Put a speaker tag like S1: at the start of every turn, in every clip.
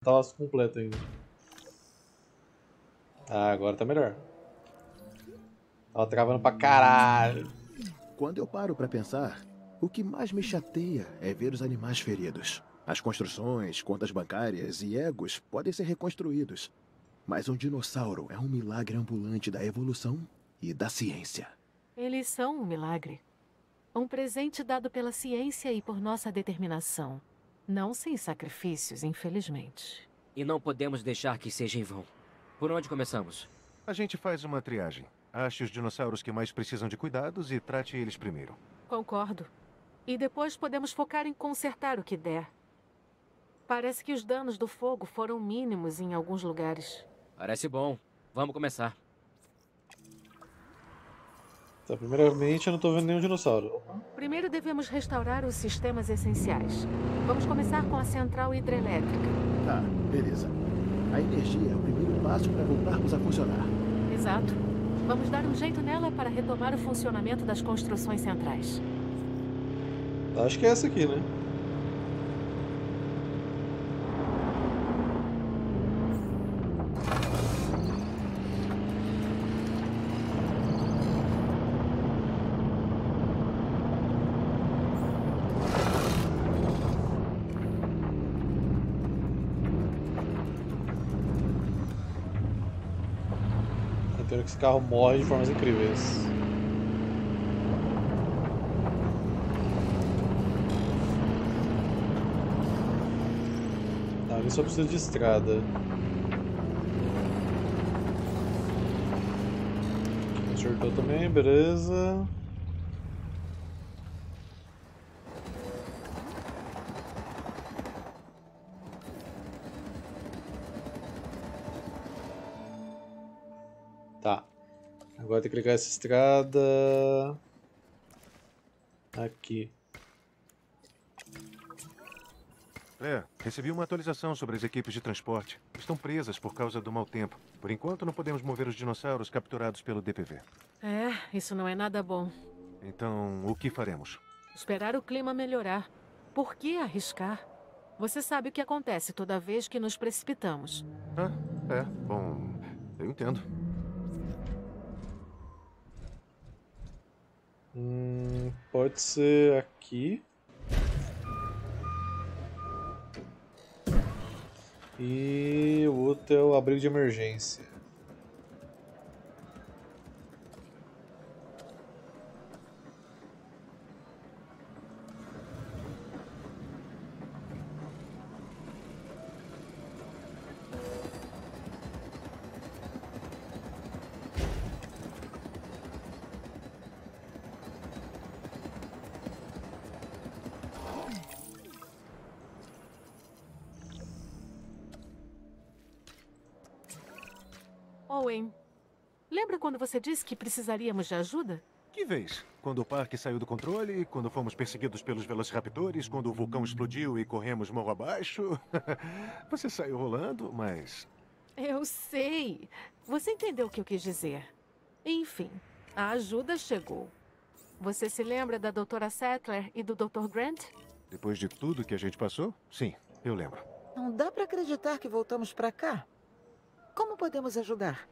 S1: tava completo ainda. Ah, agora tá melhor. Tava travando pra caralho.
S2: Quando eu paro para pensar, o que mais me chateia é ver os animais feridos. As construções, contas bancárias e egos podem ser reconstruídos. Mas um dinossauro é um milagre ambulante da evolução e da ciência.
S3: Eles são um milagre. Um presente dado pela ciência e por nossa determinação. Não sem sacrifícios, infelizmente.
S4: E não podemos deixar que seja em vão. Por onde começamos?
S5: A gente faz uma triagem. Ache os dinossauros que mais precisam de cuidados e trate eles primeiro.
S3: Concordo. E depois podemos focar em consertar o que der. Parece que os danos do fogo foram mínimos em alguns lugares.
S4: Parece bom. Vamos começar.
S1: Tá, primeiramente eu não tô vendo nenhum dinossauro.
S3: Primeiro devemos restaurar os sistemas essenciais. Vamos começar com a central hidrelétrica.
S2: Tá, beleza. A energia é o primeiro passo para voltarmos a funcionar.
S3: Exato. Vamos dar um jeito nela para retomar o funcionamento das construções centrais.
S1: Acho que é essa aqui, né? Espero que esse carro morre de formas incríveis. Ali só precisa de estrada. Acertou também, beleza. Tá. Agora tem que ligar essa estrada. Aqui.
S5: Recebi uma atualização sobre as equipes de transporte. Estão presas por causa do mau tempo. Por enquanto, não podemos mover os dinossauros capturados pelo DPV.
S3: É, isso não é nada bom.
S5: Então, o que faremos?
S3: Esperar o clima melhorar. Por que arriscar? Você sabe o que acontece toda vez que nos precipitamos.
S5: Bom, eu entendo.
S1: Pode ser aqui. E o outro é o abrigo de emergência.
S3: Owen, lembra quando você disse que precisaríamos de ajuda?
S5: Que vez? Quando o parque saiu do controle, quando fomos perseguidos pelos velociraptores, quando o vulcão explodiu e corremos morro abaixo. Você saiu rolando, mas...
S3: Eu sei. Você entendeu o que eu quis dizer. Enfim, a ajuda chegou. Você se lembra da Dra. Sattler e do Dr. Grant?
S5: Depois de tudo que a gente passou? Sim, eu lembro.
S6: Não dá pra acreditar que voltamos pra cá. Como podemos ajudar?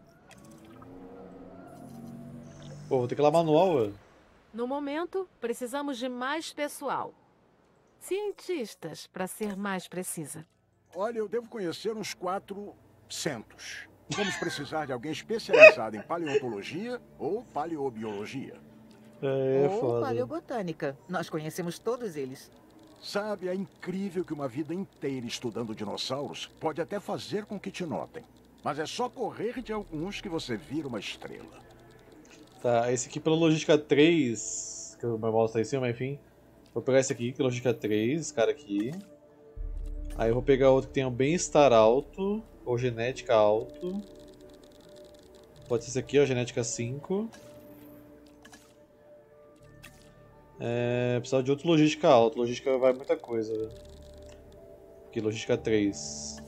S1: Pô, vou ter que ir lá manual, velho.
S3: No momento, precisamos de mais pessoal. Cientistas, para ser mais precisa.
S7: Olha, eu devo conhecer uns 400. Vamos precisar de alguém especializado em paleontologia ou paleobiologia.
S6: Ou
S1: foda.
S6: paleobotânica. Nós conhecemos todos eles.
S7: Sabe, é incrível que uma vida inteira estudando dinossauros pode até fazer com que te notem. Mas é só correr de alguns que você vira uma estrela.
S1: Tá, esse aqui pela logística 3, que o meu mouse tá em cima, enfim. Vou pegar esse aqui, que é logística 3, esse cara aqui. Aí eu vou pegar outro que tem um bem-estar alto, ou genética alto. Pode ser esse aqui, ó, genética 5. Precisava de outro logística alto, logística vai muita coisa, velho. Aqui, logística 3.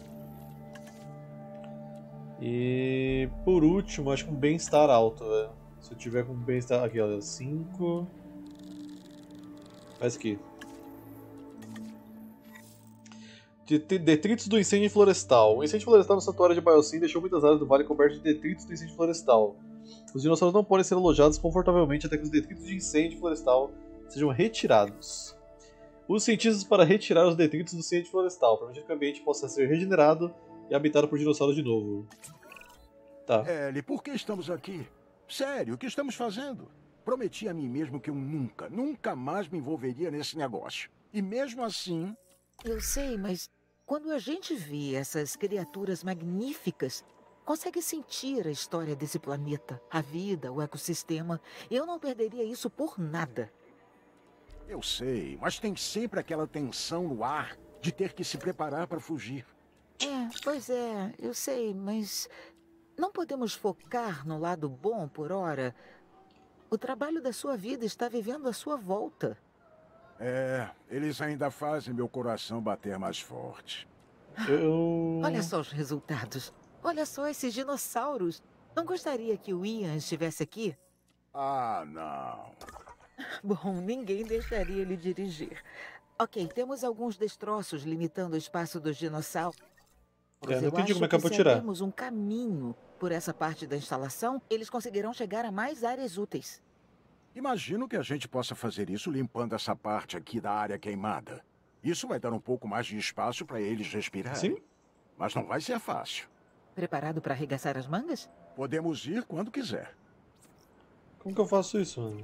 S1: E por último, acho que um bem-estar alto, velho. Se eu tiver com bem-estar... Aqui, ó, 5. Faz aqui. Detritos do incêndio florestal. O incêndio florestal no santuário de Biosyn deixou muitas áreas do vale cobertas de detritos do incêndio florestal. Os dinossauros não podem ser alojados confortavelmente até que os detritos de incêndio florestal sejam retirados. Use cientistas para retirar os detritos do incêndio florestal, permitindo que o ambiente possa ser regenerado e habitado por dinossauros de novo. Tá.
S7: Ellie, por que estamos aqui? Sério, o que estamos fazendo? Prometi a mim mesmo que eu nunca mais me envolveria nesse negócio. E mesmo assim...
S6: Eu sei, mas quando a gente vê essas criaturas magníficas, consegue sentir a história desse planeta, a vida, o ecossistema. Eu não perderia isso por nada.
S7: Eu sei, mas tem sempre aquela tensão no ar de ter que se preparar para fugir.
S6: Pois é, eu sei, mas não podemos focar no lado bom por hora. O trabalho da sua vida está vivendo à sua volta.
S7: Eles ainda fazem meu coração bater mais forte.
S6: Olha só os resultados. Olha só esses dinossauros. Não gostaria que o Ian estivesse aqui?
S7: Ah, não.
S6: Bom, ninguém deixaria ele dirigir. Ok, temos alguns destroços limitando o espaço dos dinossauros.
S1: Não entendi como é que eu vou tirar.
S6: Se abrirmos um caminho por essa parte da instalação, eles conseguirão chegar a mais áreas úteis.
S7: Imagino que a gente possa fazer isso limpando essa parte aqui da área queimada. Isso vai dar um pouco mais de espaço para eles respirarem.
S1: Sim.
S7: Mas não vai ser fácil.
S6: Preparado para arregaçar as mangas?
S7: Podemos ir quando quiser.
S1: Como que eu faço isso, mano?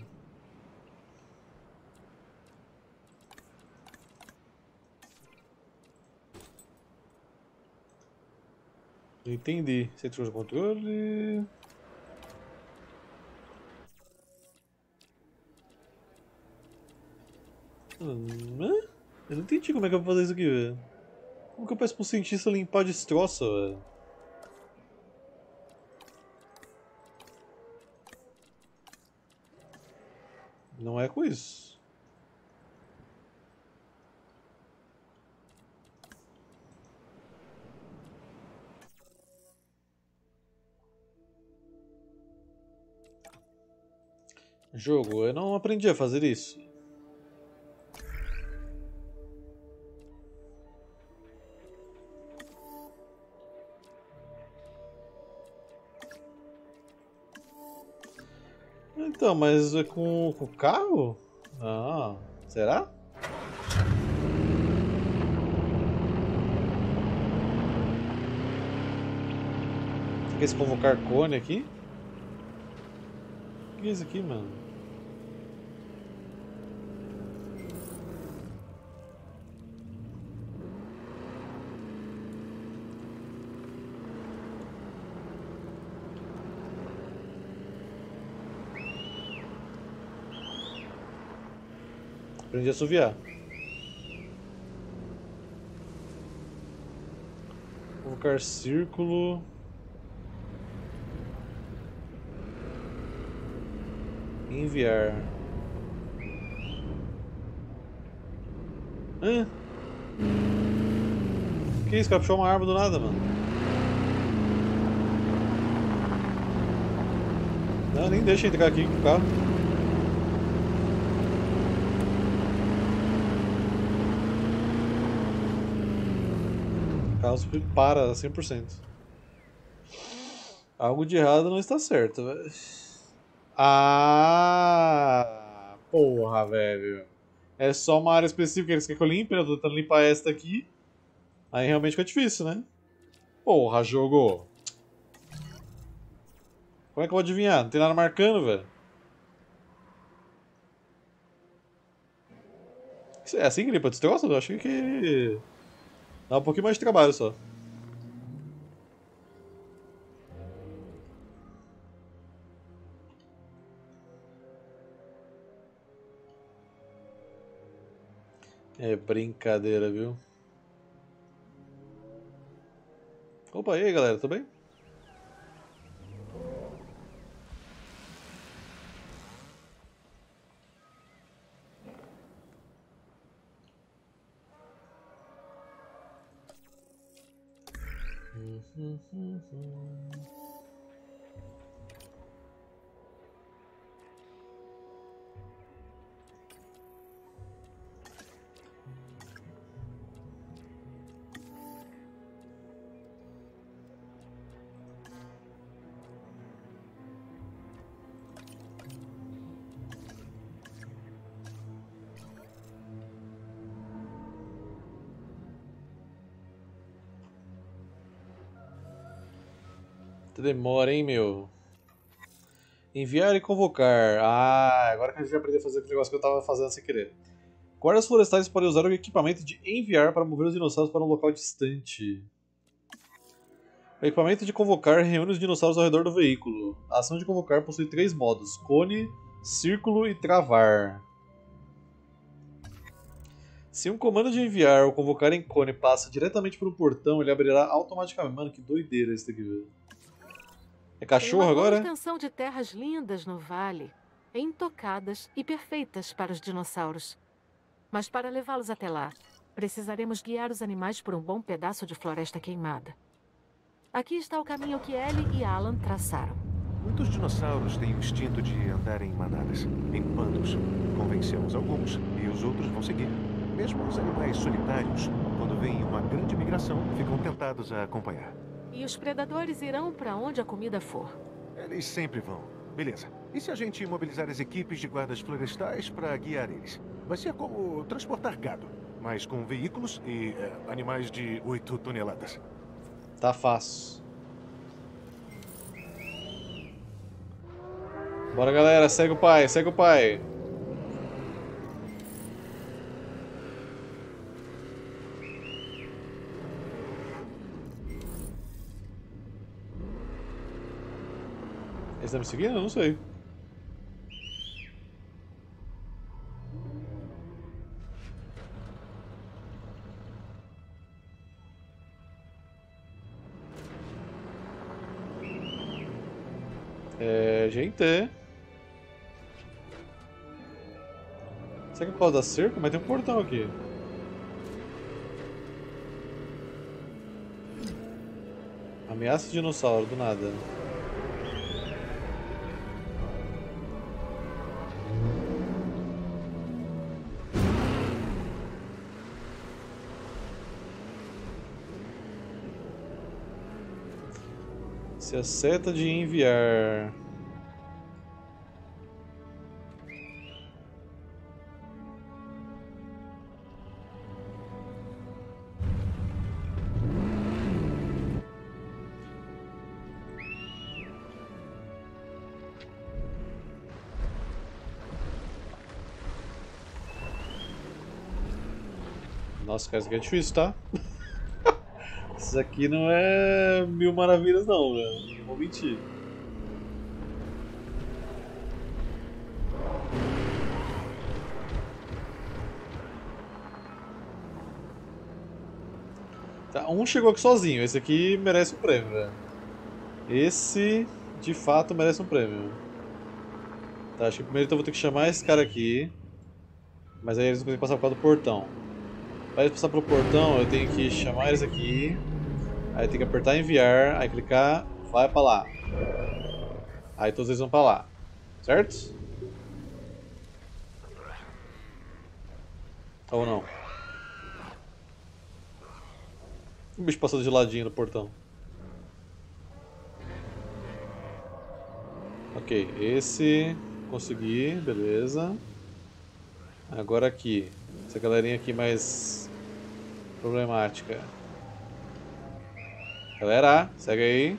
S1: Entendi. Centro de controle. Eu não entendi como é que eu vou fazer isso aqui, velho. Como que eu peço pro cientista limpar destroço, velho? Não é com isso. Jogo, eu não aprendi a fazer isso. Então, mas é com o carro? Ah, será? Você quer se convocar cone aqui? O que é isso aqui, mano? Aprendi a assoviar. Convocar círculo. Enviar. Hã? Que isso? O cara puxou uma arma do nada, mano. Não, nem deixa entrar aqui com o carro. O carro para 100%. Algo de errado não está certo, velho. Ah, porra, velho. É só uma área específica que eles querem que eu limpe, né? Eu tô tentando limpar esta aqui. Aí realmente fica difícil, né? Porra, jogo. Como é que eu vou adivinhar? Não tem nada marcando, velho. É assim que limpa esse negócio? Eu achei que... dá um pouquinho mais de trabalho só. É brincadeira, viu? Opa, e aí galera, tudo bem? Demora, hein, meu? Enviar e convocar. Ah, agora que a gente vai aprender a fazer aquele negócio que eu tava fazendo sem querer. Guardas florestais podem usar o equipamento de enviar para mover os dinossauros para um local distante. O equipamento de convocar reúne os dinossauros ao redor do veículo. A ação de convocar possui 3 modos: cone, círculo e travar. Se um comando de enviar ou convocar em cone passa diretamente por um portão, ele abrirá automaticamente. Mano, que doideira isso daqui, velho. É cachorro
S3: Tem uma boa
S1: agora?
S3: extensão de terras lindas no vale, intocadas e perfeitas para os dinossauros. Mas para levá-los até lá, precisaremos guiar os animais por um bom pedaço de floresta queimada. Aqui está o caminho que Ellie e Alan traçaram.
S5: Muitos dinossauros têm o instinto de andar em manadas, em bandos. Convencemos alguns e os outros vão seguir. Mesmo os animais solitários, quando veem uma grande migração, ficam tentados a acompanhar.
S3: E os predadores irão para onde a comida for.
S5: Eles sempre vão. Beleza. E se a gente imobilizar as equipes de guardas florestais para guiar eles? Vai ser como transportar gado, mas com veículos e animais de 8 toneladas.
S1: Tá fácil. Bora, galera. Segue o pai, segue o pai. Eles estão me seguindo? Eu não sei. Gente. Será que é por causa da cerca? Mas tem um portão aqui. Ameaça de dinossauro, do nada. Se a seta de enviar. Nossa, cara, isso aqui é difícil, tá? Isso aqui não é mil maravilhas não, velho. Não vou mentir. Tá, um chegou aqui sozinho. Esse aqui merece um prêmio, velho. Esse, de fato, merece um prêmio. Tá, acho que primeiro então eu vou ter que chamar esse cara aqui. Mas aí eles não conseguem passar por causa do portão. Para eles passar pelo portão, eu tenho que chamar eles aqui. Aí tem que apertar enviar, aí clicar, vai pra lá. Aí todos eles vão pra lá. Certo? Ou não? O bicho passou de ladinho no portão. Ok, esse consegui, beleza. Agora aqui. Essa galerinha aqui mais problemática. Galera, segue aí.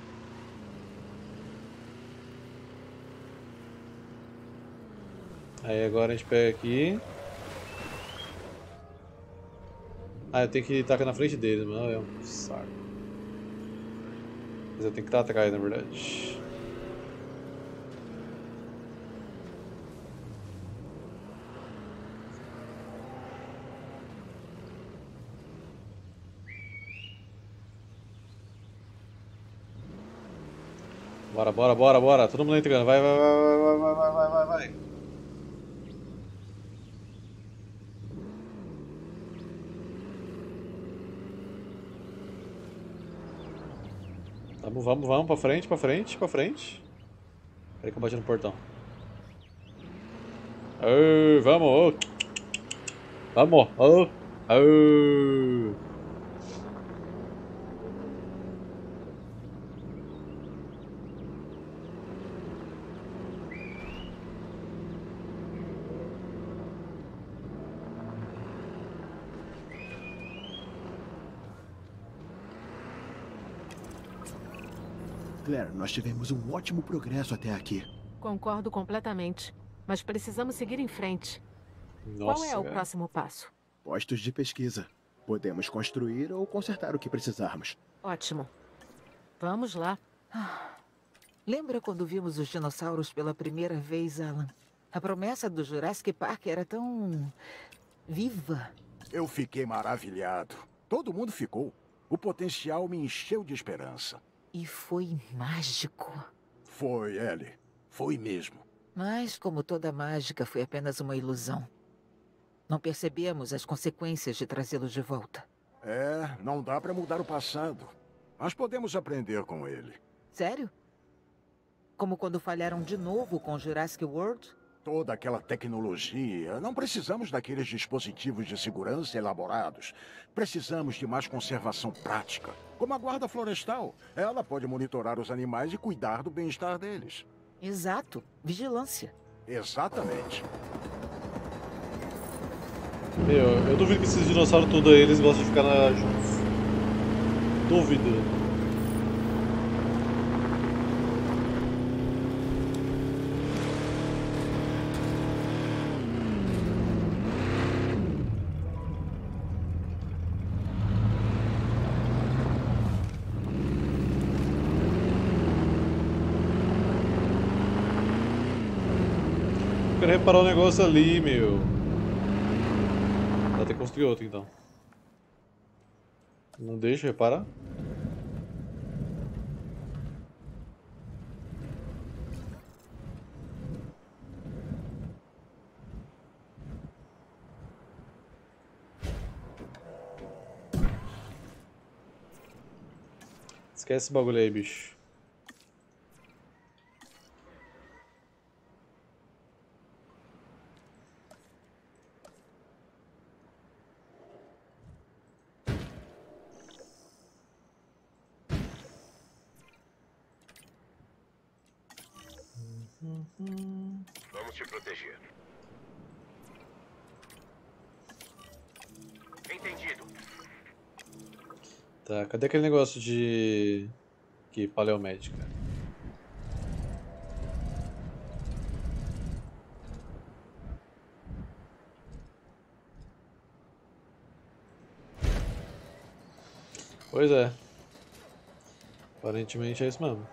S1: Aí agora a gente pega aqui. Ah, eu tenho que tacar na frente deles, mano. É um saco. Mas eu tenho que estar atrás, na verdade. Bora, bora, bora, bora. Todo mundo entrando. Vai, vai, vai, vai, vai, vai, vai, vai, vai. Vamos, vamos, vamos. Pra frente, pra frente, pra frente. Peraí que eu bati no portão. Ô, vamos, ô. Vamos, ô. Ô.
S2: Claire, nós tivemos um ótimo progresso até aqui.
S3: Concordo completamente. Mas precisamos seguir em frente.
S1: Nossa,
S3: Qual é o
S1: cara.
S3: próximo passo?
S2: Postos de pesquisa. Podemos construir ou consertar o que precisarmos.
S3: Ótimo. Vamos lá.
S6: Lembra quando vimos os dinossauros pela primeira vez, Alan? A promessa do Jurassic Park era tão viva.
S7: Eu fiquei maravilhado. Todo mundo ficou. O potencial me encheu de esperança.
S6: E foi mágico.
S7: Foi, Ellie. Foi mesmo.
S6: Mas, como toda mágica, foi apenas uma ilusão. Não percebemos as consequências de trazê-los de volta.
S7: É, não dá pra mudar o passado. Mas podemos aprender com ele.
S6: Sério? Como quando falharam de novo com Jurassic World?
S7: Toda aquela tecnologia. Não precisamos daqueles dispositivos de segurança elaborados. Precisamos de mais conservação prática. Como a guarda florestal. Ela pode monitorar os animais e cuidar do bem-estar deles.
S6: Exato. Vigilância.
S7: Exatamente.
S1: Eu duvido que esses dinossauros todos aí, eles gostam de ficar juntos. Duvido. Eu quero reparar um negócio ali, meu. Vai ter que construir outro então. Não deixa reparar? Esquece esse bagulho aí, bicho.
S8: Vamos te proteger. Entendido.
S1: Tá, cadê aquele negócio de... que paleomédica? Pois é. Aparentemente é isso mesmo.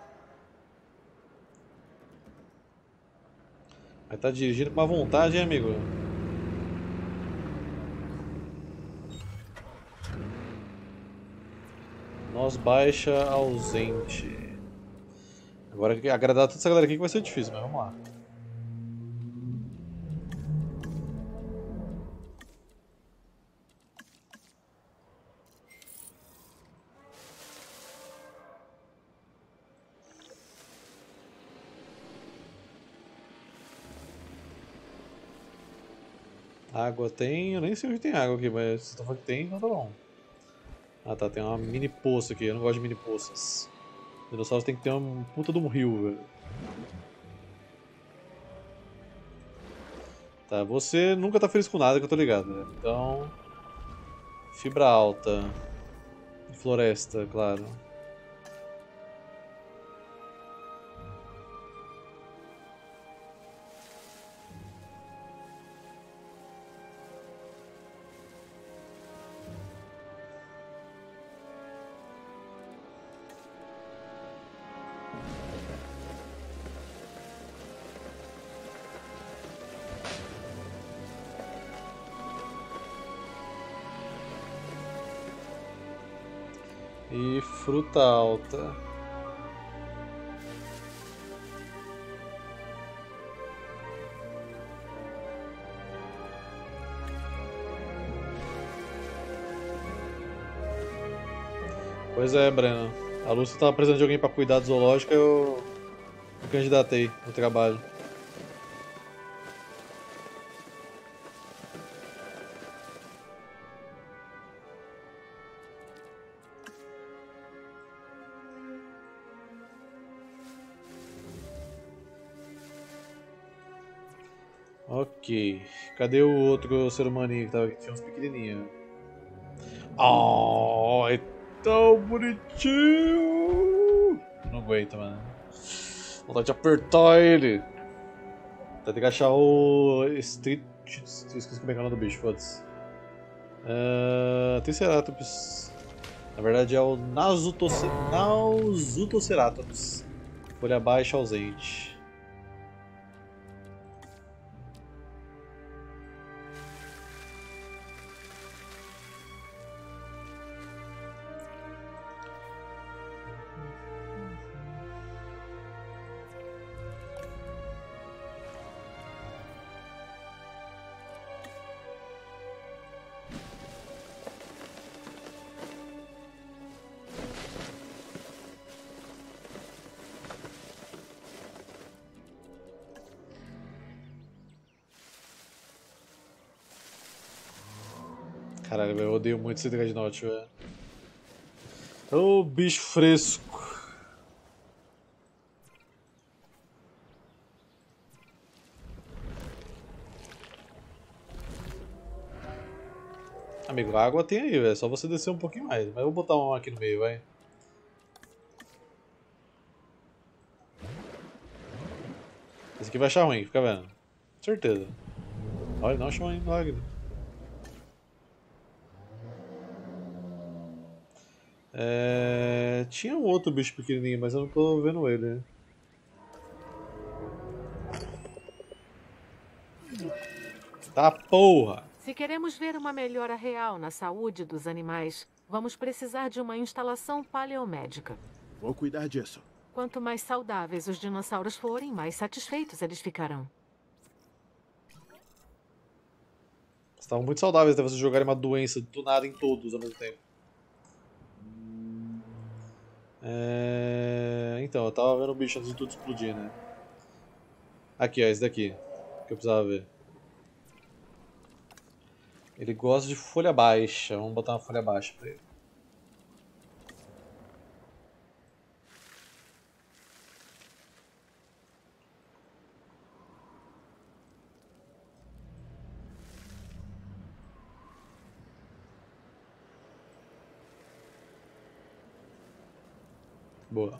S1: Mas tá dirigindo com má vontade, hein, amigo? Nós baixa ausente. Agora agradar toda essa galera aqui que vai ser difícil, mas vamos lá. Água tem, eu nem sei onde tem água aqui, mas se tu falando que tem, então tá bom. Ah tá, tem uma mini poça aqui, eu não gosto de mini poças. Dinossauros tem que ter uma puta de um rio, velho. Tá, você nunca tá feliz com nada que eu tô ligado, né? Então... fibra alta. Floresta, claro. E fruta alta. Pois é, Breno. A Lúcia estava precisando de alguém para cuidar do zoológico, eu me candidatei no trabalho. Ok. Cadê o outro ser humaninho que tava aqui? Tinha uns pequenininhos. Oh, é tão bonitinho! não aguento, mano. Vontade de apertar ele. Vai ter que achar o Street... Esqueci como é que é o nome do bicho, foda-se. Triceratops. Na verdade é o Nausutoceratops. Folha baixa ausente. Caralho, eu odeio muito esse Dreadnought, velho. Ô, bicho fresco. Amigo, a água tem aí, velho. Só você descer um pouquinho mais. Mas eu vou botar uma aqui no meio, vai. Esse aqui vai achar ruim, fica vendo. Certeza. Olha, não achou ruim, milagre. Tinha um outro bicho pequenininho, mas eu não tô vendo ele. Tá porra!
S3: Se queremos ver uma melhora real na saúde dos animais, vamos precisar de uma instalação paleomédica.
S2: Vou cuidar disso.
S3: Quanto mais saudáveis os dinossauros forem, mais satisfeitos eles ficarão.
S1: Estavam muito saudáveis até vocês jogarem uma doença do nada em todos ao mesmo tempo. Então, eu tava vendo o bicho antes de tudo explodir, né? Aqui, ó, esse daqui. Que eu precisava ver. Ele gosta de folha baixa. Vamos botar uma folha baixa pra ele. Boa.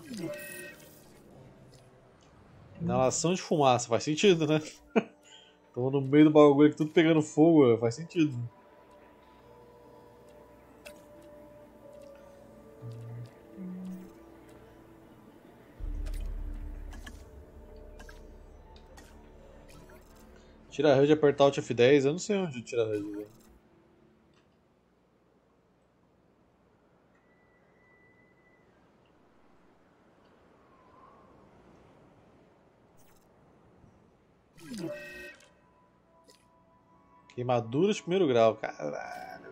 S1: Inalação de fumaça, faz sentido, né? Estamos no meio do bagulho aqui, tudo pegando fogo, faz sentido. Tira a HUD e apertar Alt F10, eu não sei onde tira a HUD, velho. Queimadura de primeiro grau, caralho.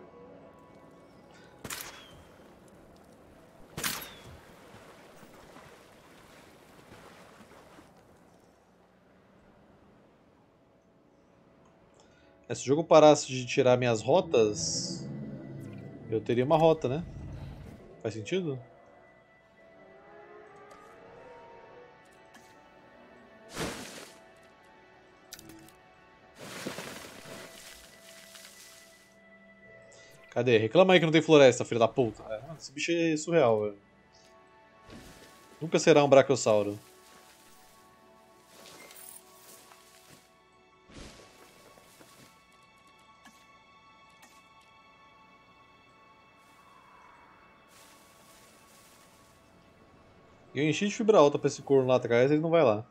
S1: Se o jogo parasse de tirar minhas rotas, eu teria uma rota, né? Faz sentido? Cadê? Reclama aí que não tem floresta, filho da puta. Mano, esse bicho é surreal, velho. Nunca será um brachiosauro. E eu enchi de fibra alta pra esse corno lá atrás, ele não vai lá.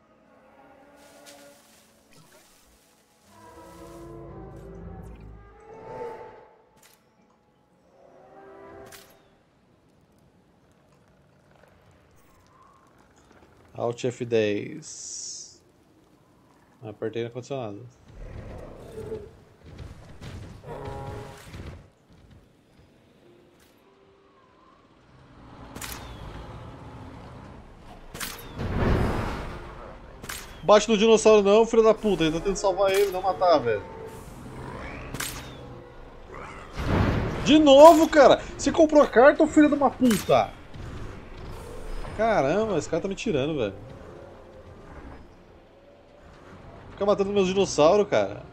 S1: Alt F10. Apertei no ar-condicionado. Bate no dinossauro não, filho da puta. Ele tá tentando salvar ele, não matar, velho. De novo, cara! Você comprou a carta, ô filho de uma puta? Caramba, esse cara tá me tirando, velho. Fica matando meus dinossauros, cara.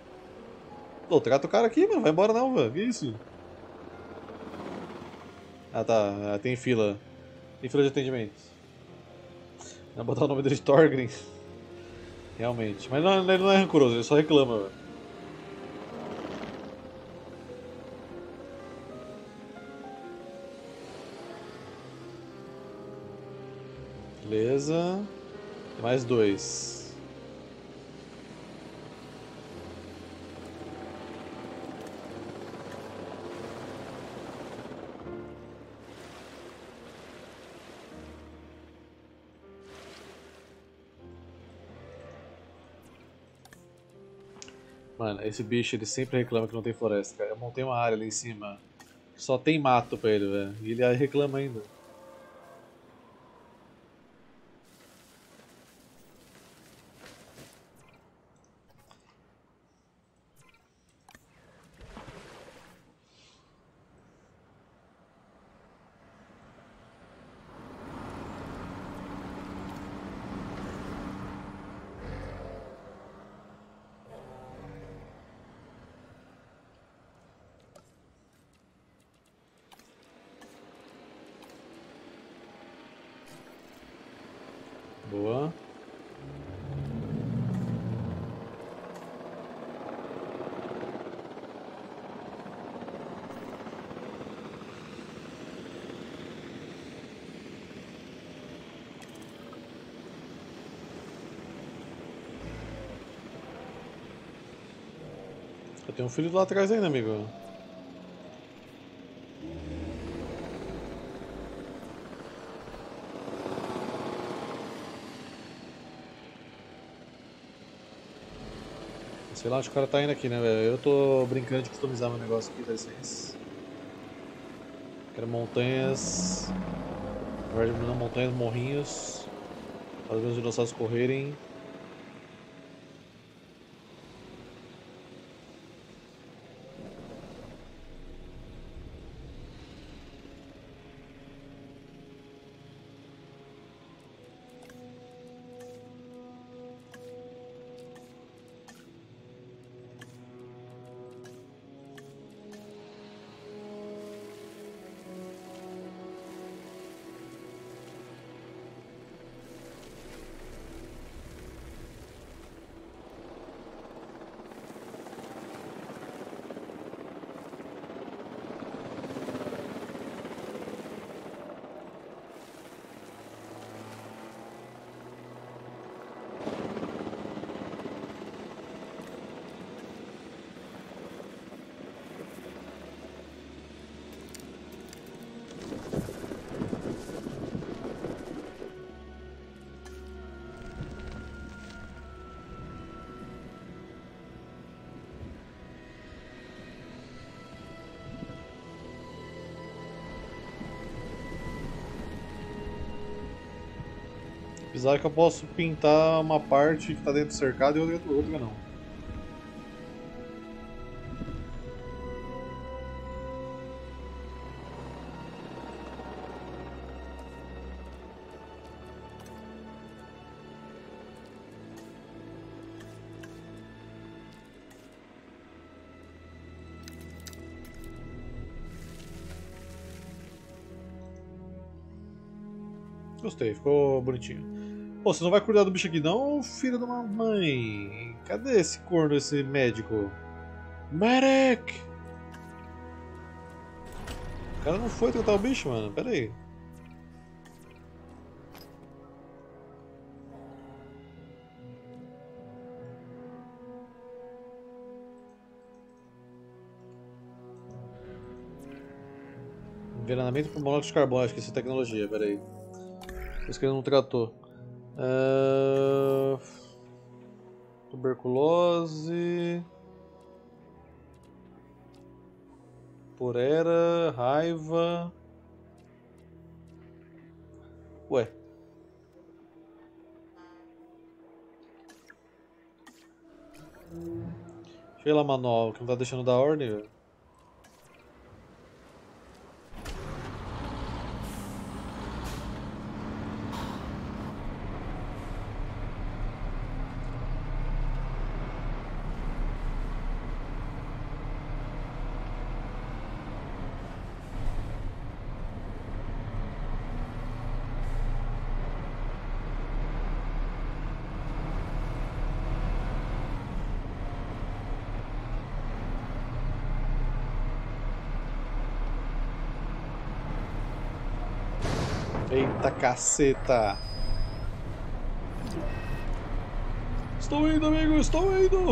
S1: Pô, trata o cara aqui, mano. Vai embora não, velho. Que isso? Ah tá, tem fila. Tem fila de atendimento. Vou botar o nome dele de Thorgrim. Realmente. Mas não, ele não é rancoroso, ele só reclama, velho. Beleza. Tem mais 2. Mano, esse bicho ele sempre reclama que não tem floresta, cara. Eu montei uma área ali em cima. Só tem mato pra ele, velho. E ele reclama ainda. Boa. Eu tenho um filho lá atrás ainda, amigo. Sei lá onde o cara tá indo aqui, né, velho? Eu tô brincando de customizar meu negócio aqui, dá licença. Quero montanhas. Na verdade, não montanhas, morrinhos. Fazer meus dinossauros correrem. Apesar que eu posso pintar uma parte que tá dentro do cercado e outra não. Gostei, ficou bonitinho. Pô, você não vai cuidar do bicho aqui não, filho de uma mãe? Cadê esse corno, esse médico? Medic! O cara não foi tratar o bicho, mano. Pera aí. Envenenamento por monóxido de carbono, acho que isso é tecnologia, pera aí. Por isso que ele não tratou. Tuberculose. Porera, raiva. Ué. Deixa eu ir lá, manual, que não tá deixando dar ordem, velho. Eita caceta! Estou indo, amigo, estou indo!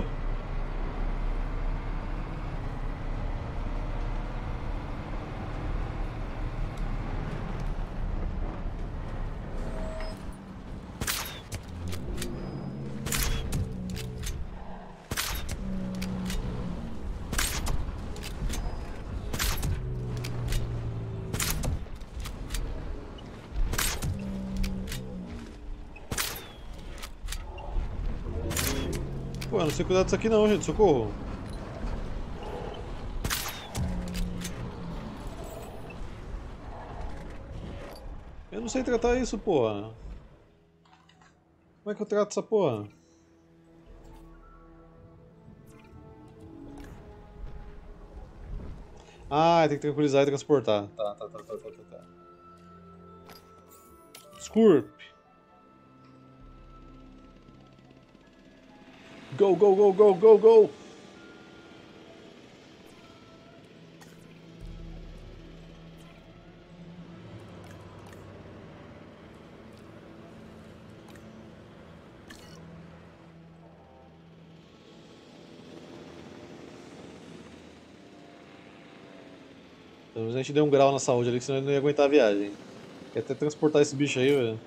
S1: Pô, eu não sei cuidar disso aqui não, gente, socorro. Eu não sei tratar isso, porra. Como é que eu trato essa porra? Ah, tem que tranquilizar e transportar. Tá. Scorp. Go, go, go, go, go, go! Então, a gente deu um grau na saúde ali, que senão ele não ia aguentar a viagem. Quer até transportar esse bicho aí, velho.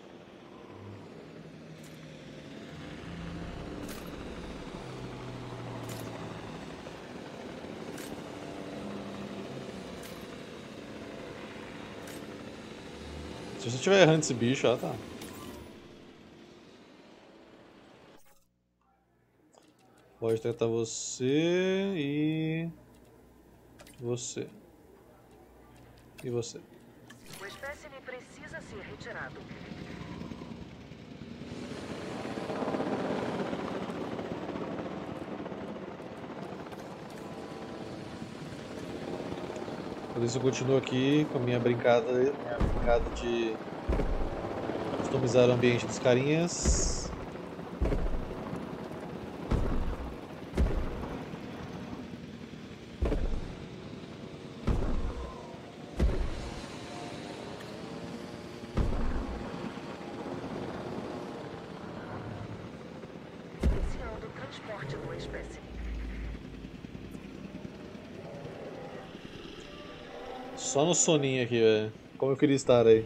S1: Se você estiver errando esse bicho, tá. Pode tratar você e... você. E você.
S9: O espécime precisa ser retirado.
S1: Por isso eu continuo aqui com a minha brincada de customizar o ambiente dos carinhas.
S9: Iniciando o transporte do espécime.
S1: Só no soninho aqui, velho. Como eu queria estar aí.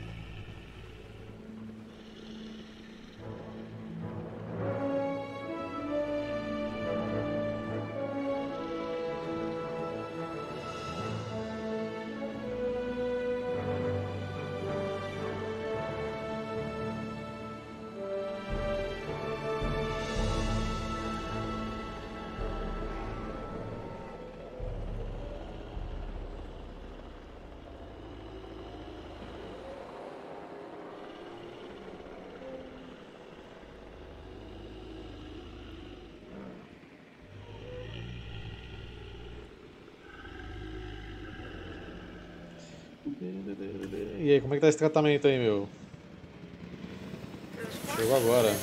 S1: E aí, como é que tá esse tratamento aí, meu? Chegou agora.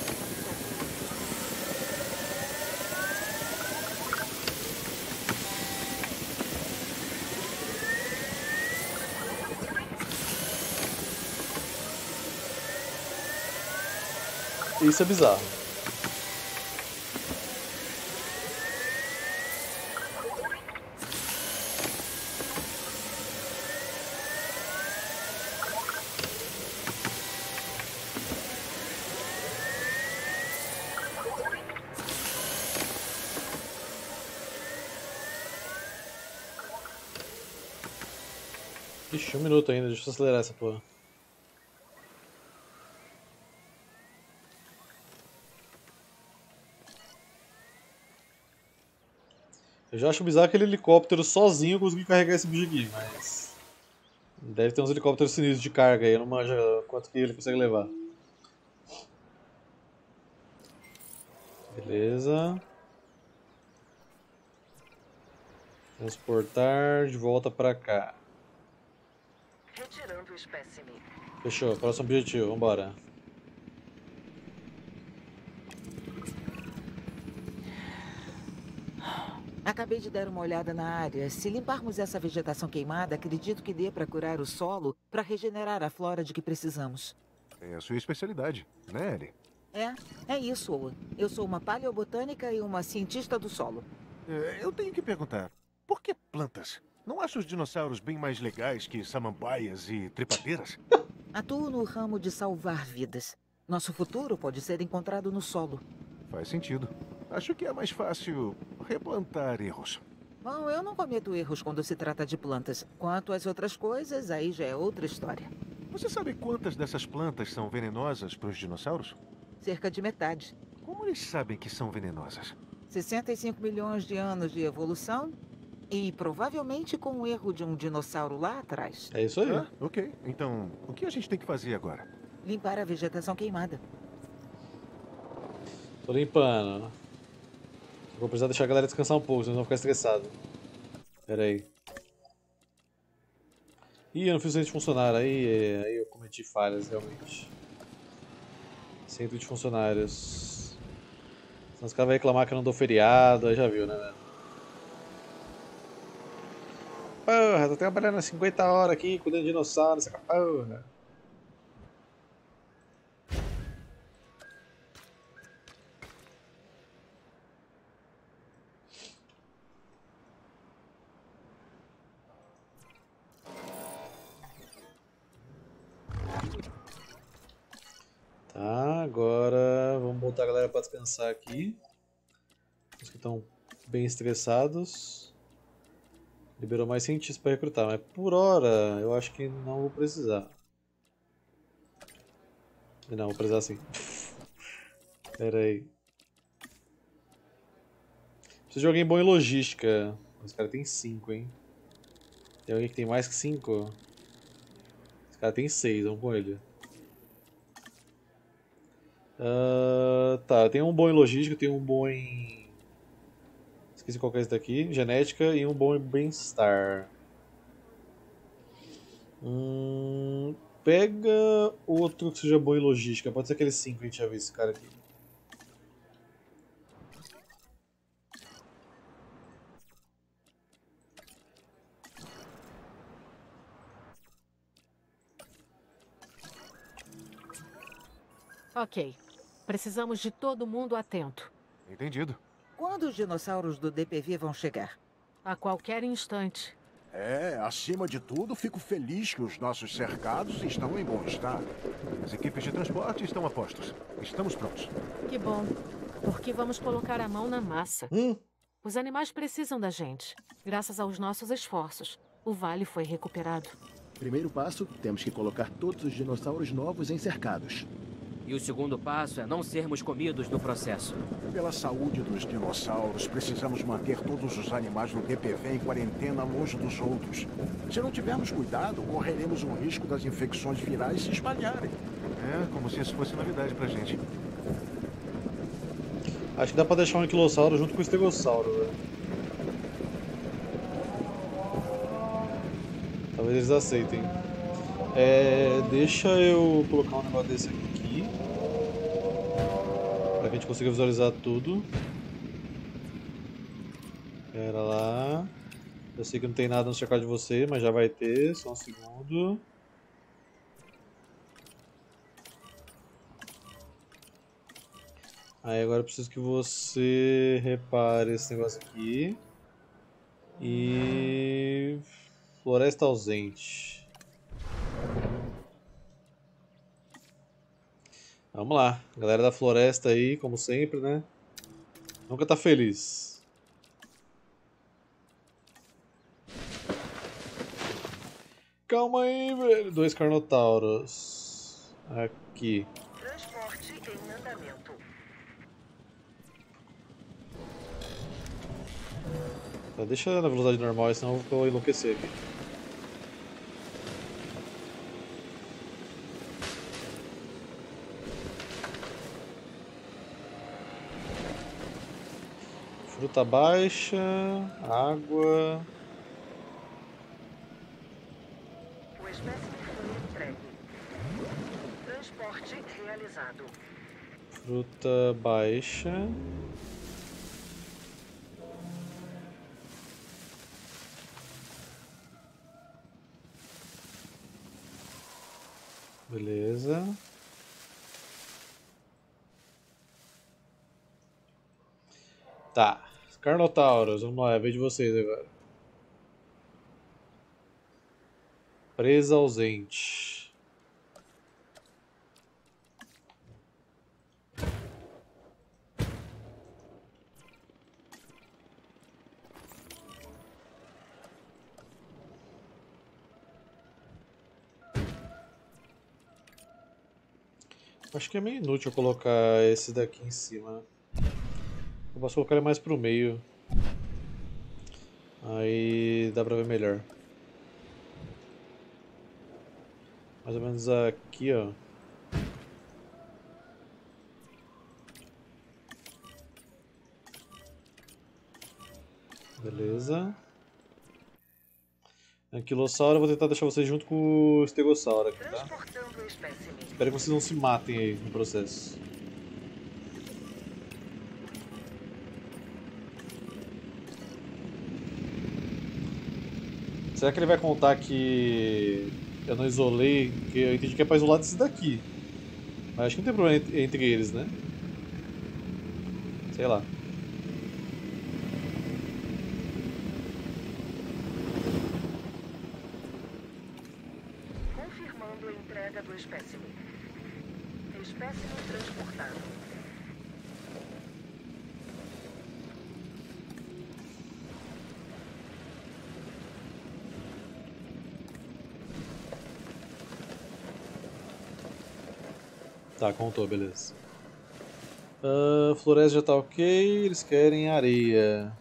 S1: Isso é bizarro. Ixi, 1 minuto ainda, deixa eu acelerar essa porra. Eu já acho bizarro aquele helicóptero sozinho conseguir carregar esse bicho aqui, mas... deve ter uns helicópteros sinistros de carga aí, eu não manjo quanto que ele consegue levar. Beleza. Transportar de volta pra cá.
S9: Retirando o espécime.
S1: Fechou, próximo objetivo, vambora.
S6: Acabei de dar uma olhada na área. Se limparmos essa vegetação queimada, acredito que dê para curar o solo para regenerar a flora de que precisamos.
S5: É a sua especialidade, né, Ellie?
S6: É isso, Owen. Eu sou uma paleobotânica e uma cientista do solo.
S5: Eu tenho que perguntar, por que plantas? Não acha os dinossauros bem mais legais que samambaias e trepadeiras?
S6: Atuo no ramo de salvar vidas. Nosso futuro pode ser encontrado no solo.
S5: Faz sentido. Acho que é mais fácil replantar erros.
S6: Bom, eu não cometo erros quando se trata de plantas. Quanto às outras coisas, aí já é outra história.
S5: Você sabe quantas dessas plantas são venenosas para os dinossauros?
S6: Cerca de metade.
S5: Como eles sabem que são venenosas?
S6: 65 milhões de anos de evolução e provavelmente com o erro de um dinossauro lá atrás.
S1: É isso aí.
S5: Ah, ok. Então, o que a gente tem que fazer agora?
S6: Limpar a vegetação queimada.
S1: Tô limpando. Vou precisar deixar a galera descansar um pouco, senão vão ficar estressados. Pera aí. Ih, eu não fiz o centro de funcionário. Aí eu cometi falhas, realmente. Centro de funcionários. Senão os caras vão reclamar que eu não dou feriado, aí já viu, né, velho? Porra, tô trabalhando 50 horas aqui, cuidando de dinossauro, essa porra. Tá, agora vamos botar a galera pra descansar aqui. Os que estão bem estressados. Liberou mais cientistas pra recrutar, mas por hora eu acho que não vou precisar. Não, vou precisar sim. Pera aí. Preciso de alguém bom em logística. Esse cara tem 5, hein? Tem alguém que tem mais que 5? Esse cara tem 6, vamos com ele. Tá, tem um bom em logística, tem um bom em... Esqueci qual que é esse daqui. Genética e um bom em bem-estar. Pega outro que seja bom em logística. Pode ser aquele 5 que a gente já viu esse cara aqui.
S3: Ok. Precisamos de todo mundo atento.
S5: Entendido.
S6: Quando os dinossauros do DPV vão chegar?
S3: A qualquer instante.
S7: Acima de tudo, fico feliz que os nossos cercados estão em bom estado.
S5: As equipes de transporte estão a postos. Estamos prontos.
S3: Que bom. Porque vamos colocar a mão na massa. Os animais precisam da gente. Graças aos nossos esforços, o vale foi recuperado.
S2: Primeiro passo, temos que colocar todos os dinossauros novos em cercados.
S4: E o segundo passo é não sermos comidos no processo.
S7: Pela saúde dos dinossauros, precisamos manter todos os animais do DPV em quarentena longe dos outros. Se não tivermos cuidado, correremos o risco das infecções virais se espalharem.
S5: É, como se isso fosse novidade pra gente.
S1: Acho que dá pra deixar um anquilossauro junto com o estegossauro, velho. Talvez eles aceitem. Deixa eu colocar um negócio desse aqui. Pra que a gente consiga visualizar tudo. Pera lá. Eu sei que não tem nada no cercado de você, mas já vai ter. Só um segundo. Aí agora eu preciso que você repare esse negócio aqui. E... Floresta ausente. Vamos lá, galera da floresta aí, como sempre, né? Nunca tá feliz. Calma aí, velho. 2 carnotauros. Aqui.
S9: Transporte em andamento.
S1: Tá, deixa na velocidade normal, senão eu vou enlouquecer aqui. Fruta baixa, água.
S9: O espécime foi entregue. Transporte realizado.
S1: Fruta baixa. Beleza. Tá. Carnotaurus, vamos lá, é a vez de vocês agora. Presa ausente. Acho que é meio inútil eu colocar esse daqui em cima. Eu posso colocar ele mais pro meio. Aí dá pra ver melhor. Mais ou menos aqui, ó. Beleza. Anquilossauro, eu vou tentar deixar vocês junto com o Estegossauro aqui, tá?
S9: Transportando o espécimen.
S1: Espero que vocês não se matem aí no processo. Será que ele vai contar que eu não isolei? Que eu entendi que é pra isolar desse daqui. Mas acho que não tem problema entre eles, né? Sei lá.
S9: Confirmando a entrega do espécimen. Espécimen transportado.
S1: Tá, contou, beleza. Floresta já tá ok, eles querem areia.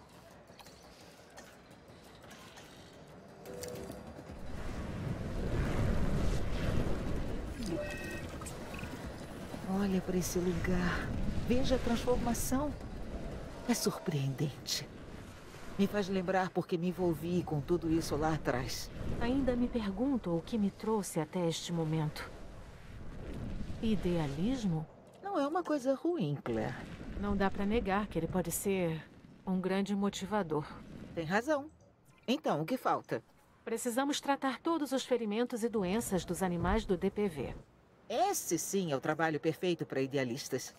S6: Olha para esse lugar. Veja a transformação. É surpreendente. Me faz lembrar porque me envolvi com tudo isso lá atrás.
S3: Ainda me pergunto o que me trouxe até este momento. Idealismo?
S6: Não é uma coisa ruim, Claire.
S3: Não dá pra negar que ele pode ser um grande motivador.
S6: Tem razão. Então, o que falta?
S3: Precisamos tratar todos os ferimentos e doenças dos animais do DPV.
S6: Esse sim é o trabalho perfeito para idealistas.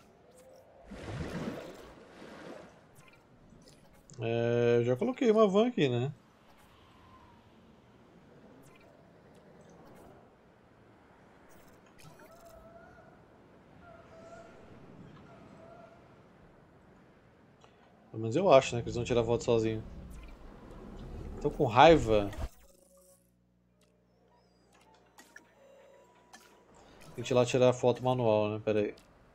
S1: Eu já coloquei uma van aqui, né? Pelo menos eu acho, né? Que eles vão tirar foto sozinho. Tô com raiva. Tem que ir lá tirar a foto manual, né? Pera aí.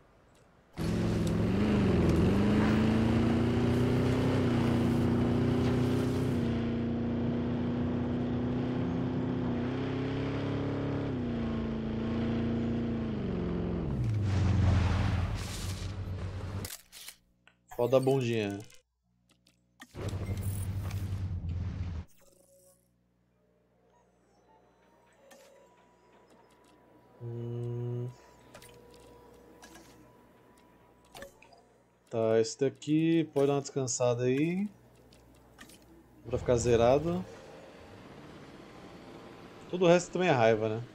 S1: Foto da bundinha. Tá, esse daqui pode dar uma descansada aí. Pra ficar zerado. Todo o resto também é raiva, né?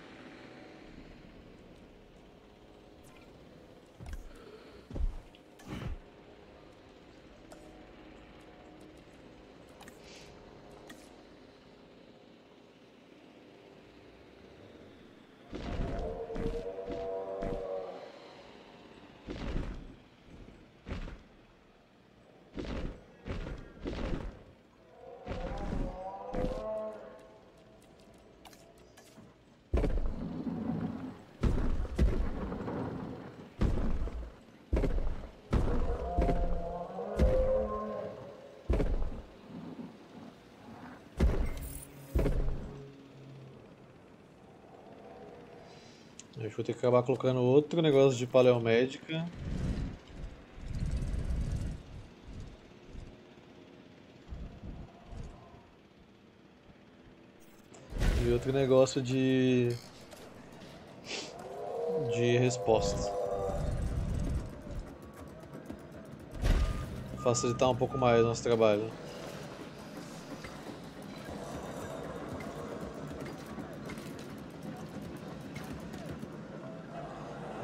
S1: Acho que vou ter que acabar colocando outro negócio de paleomédica. E outro negócio de resposta. Facilitar um pouco mais o nosso trabalho.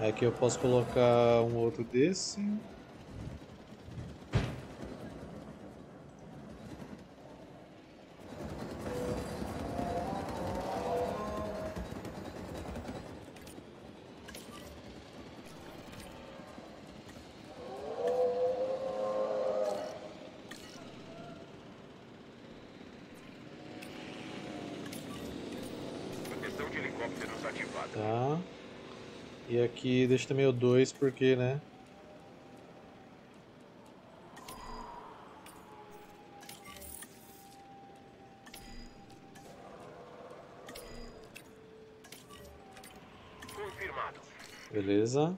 S1: Aqui eu posso colocar um outro desse.
S8: Proteção de helicópteros ativada.
S1: Tá. E aqui deixa também o 2 porque, né?
S8: Confirmado.
S1: Beleza.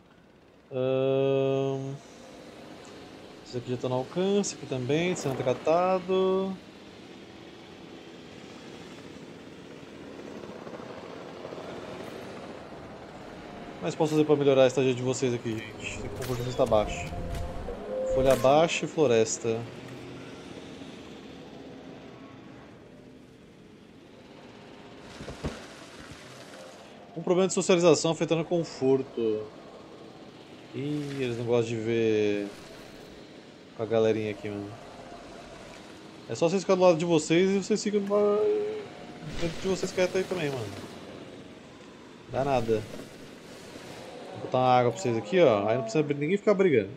S1: Esse aqui já tá no alcance, aqui também, sendo tratado. Mas posso fazer para melhorar a estadia de vocês aqui, gente? O conforto está baixo. Folha baixa e floresta. Um problema de socialização afetando o conforto. Ih, eles não gostam de ver com a galerinha aqui, mano. É só vocês ficarem do lado de vocês e vocês ficam dentro de vocês quietos aí também, mano. Dá nada. Vou botar uma água pra vocês aqui, ó. Aí não precisa ninguém ficar brigando.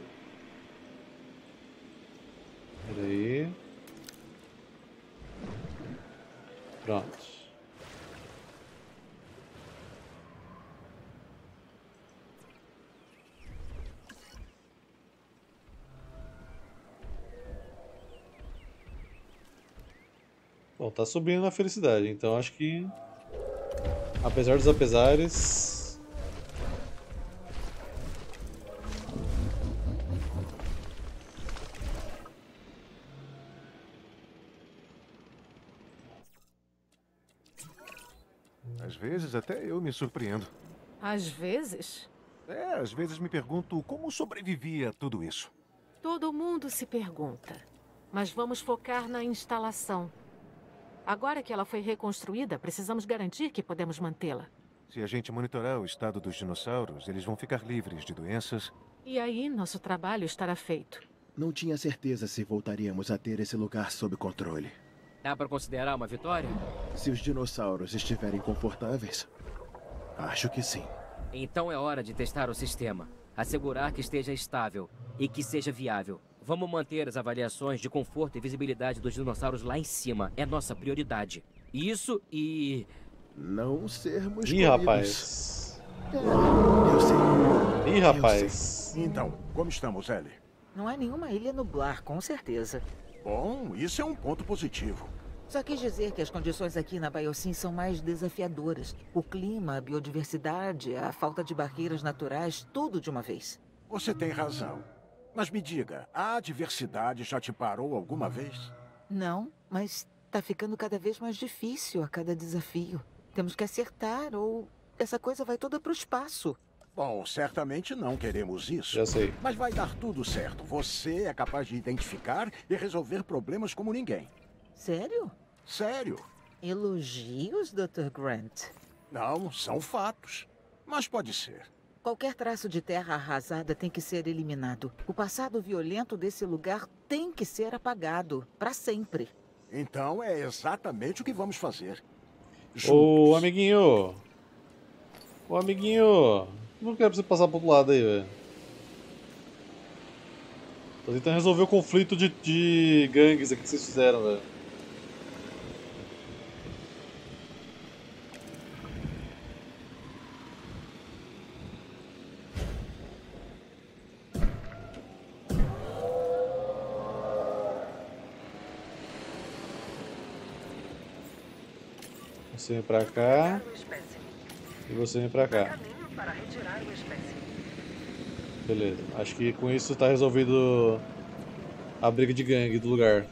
S1: Pera aí. Pronto. Bom, tá subindo na felicidade, então acho que, apesar dos apesares,
S5: Às vezes até eu me surpreendo.
S3: Às vezes,
S5: Às vezes me pergunto como sobrevivi a tudo isso.
S3: todo mundo se pergunta. Mas vamos focar na instalação. Agora que ela foi reconstruída, precisamos garantir que podemos mantê-la.
S5: Se a gente monitorar o estado dos dinossauros, eles vão ficar livres de doenças.
S3: E aí, nosso trabalho estará feito.
S2: Não tinha certeza se voltaríamos a ter esse lugar sob controle.
S4: Dá pra considerar uma vitória?
S2: Se os dinossauros estiverem confortáveis, acho que sim.
S4: Então é hora de testar o sistema. Assegurar que esteja estável e que seja viável. Vamos manter as avaliações de conforto e visibilidade dos dinossauros lá em cima. É nossa prioridade. Isso e...
S2: Não sermos
S1: Ih,
S2: comidos.
S1: rapaz.
S2: Eu sei.
S1: Ih, rapaz.
S7: Então, como estamos, Ellie?
S6: Não há nenhuma ilha nublar, com certeza.
S7: Bom, isso é um ponto positivo.
S6: Só quis dizer que as condições aqui na Biosyn são mais desafiadoras. O clima, a biodiversidade, a falta de barreiras naturais, tudo de uma vez.
S7: Você tem razão. Mas me diga, a adversidade já te parou alguma vez?
S6: Não, mas tá ficando cada vez mais difícil a cada desafio. Temos que acertar ou essa coisa vai toda pro espaço.
S7: Bom, certamente não queremos isso.
S1: Já sei.
S7: Mas vai dar tudo certo. Você é capaz de identificar e resolver problemas como ninguém.
S6: Sério?
S7: Sério?
S6: Elogios, Dr. Grant?
S7: Não, são fatos. Mas pode ser.
S6: Qualquer traço de terra arrasada tem que ser eliminado. O passado violento desse lugar tem que ser apagado, para sempre.
S7: Então é exatamente o que vamos fazer.
S1: Ô, amiguinho. Ô, amiguinho. Não quero você passar pro outro lado aí, velho. Tô tentando resolver o conflito de gangues aqui que vocês fizeram, velho. Você vem pra cá
S9: O espécime.
S1: e você vem pra cá.
S9: Caminho para retirar o espécime.
S1: Beleza. Acho que com isso tá resolvido a briga de gangue do lugar.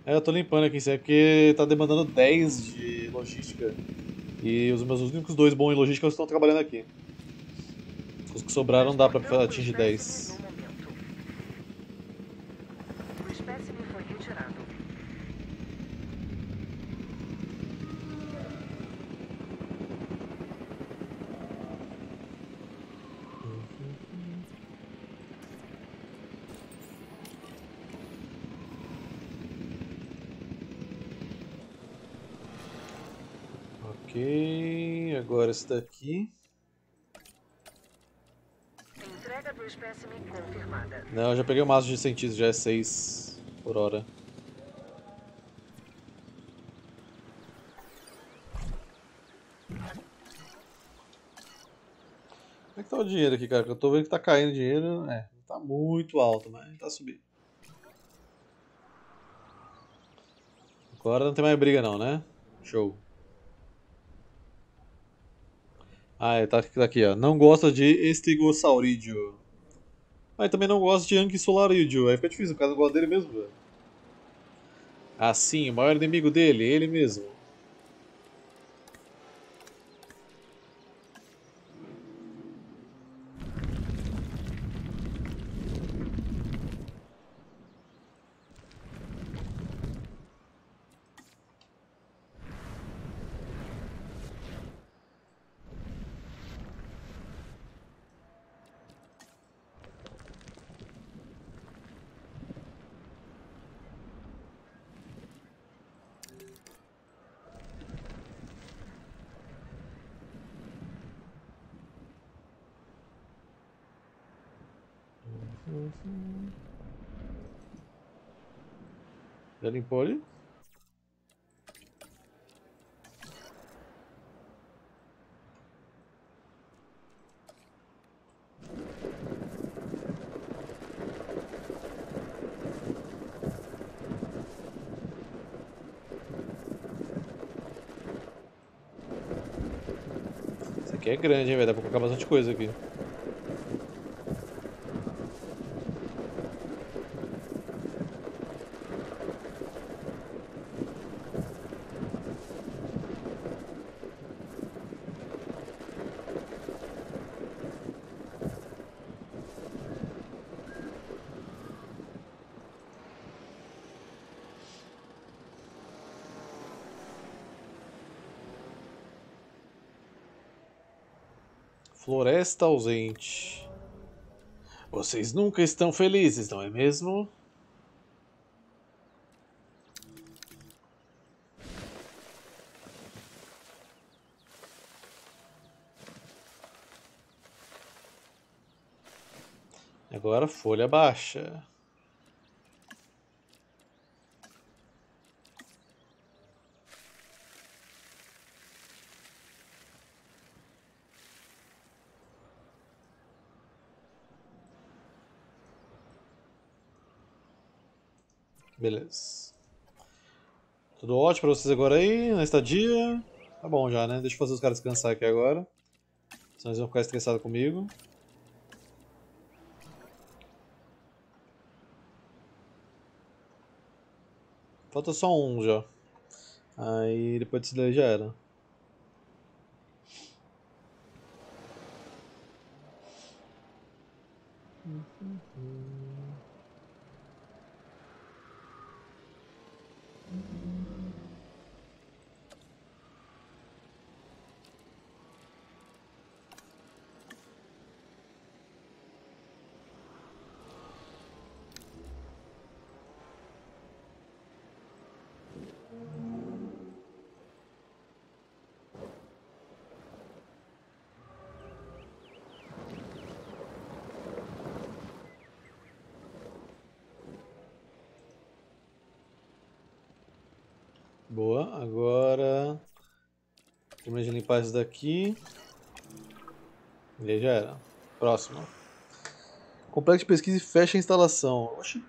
S1: É, eu tô limpando aqui, isso é porque tá demandando 10 de logística. E os meus únicos 2 bons em logística estão trabalhando aqui. Os que sobraram não dá pra atingir 10.
S9: O espécime foi retirado.
S1: Ok, agora esse daqui.
S9: Entrega do espécime confirmada.
S1: Não, eu já peguei o máximo de cientistas, já é 6 por hora. Como é que tá o dinheiro aqui, cara? Eu tô vendo que tá caindo dinheiro. É, não tá muito alto, mas tá subindo. Agora não tem mais briga não, né? Show. Ah, tá aqui, ó. Não gosta de Estegosaurídeo. Mas também não gosta de Anquisolarídeo. Aí fica difícil, o cara não gosta dele mesmo, velho. Ah, sim, o maior inimigo dele, ele mesmo. Já limpou ali? Isso aqui é grande, hein, velho? Dá pra colocar bastante coisa aqui. Floresta ausente. Vocês nunca estão felizes, não é mesmo? Agora folha baixa. Beleza. Tudo ótimo pra vocês agora aí, na estadia? Tá bom já, né? Deixa eu fazer os caras descansar aqui agora. Senão eles vão ficar estressados comigo. Falta só um já. Aí depois desse daí já era. Boa, agora terminei de limpar isso daqui. E aí já era. Próximo. Complexo de pesquisa e fecha a instalação. Oxi.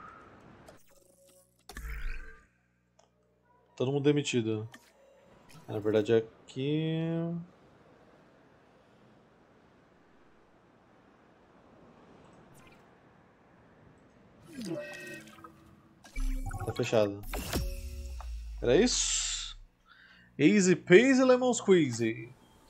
S1: Todo mundo demitido. Na verdade aqui... Tá fechado. Era isso? Easy Peasy Lemon Squeezy.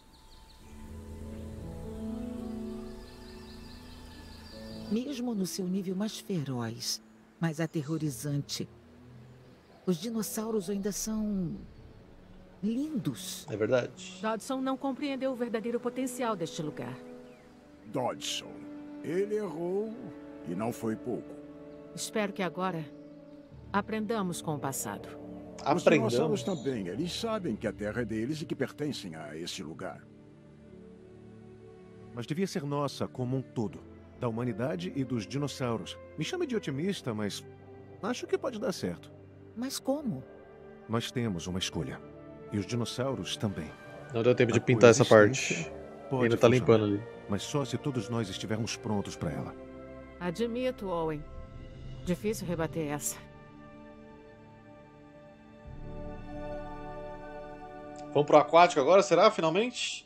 S6: Mesmo no seu nível mais feroz, mais aterrorizante, os dinossauros ainda são lindos.
S1: É verdade.
S3: Dodson não compreendeu o verdadeiro potencial deste lugar.
S7: Dodson. Ele errou e não foi pouco.
S3: Espero que agora aprendamos com o passado.
S7: Os dinossauros também. Eles sabem que a Terra é deles e que pertencem a esse lugar.
S5: Mas devia ser nossa como um todo. Da humanidade e dos dinossauros. Me chame de otimista, mas acho que pode dar certo.
S6: Mas como?
S5: Nós temos uma escolha. E os dinossauros também.
S1: Não deu tempo de pintar essa parte. Ainda tá limpando ali.
S5: Mas só se todos nós estivermos prontos para ela.
S3: Admito, Owen. Difícil rebater essa.
S1: Vamos pro aquático agora, será? Finalmente?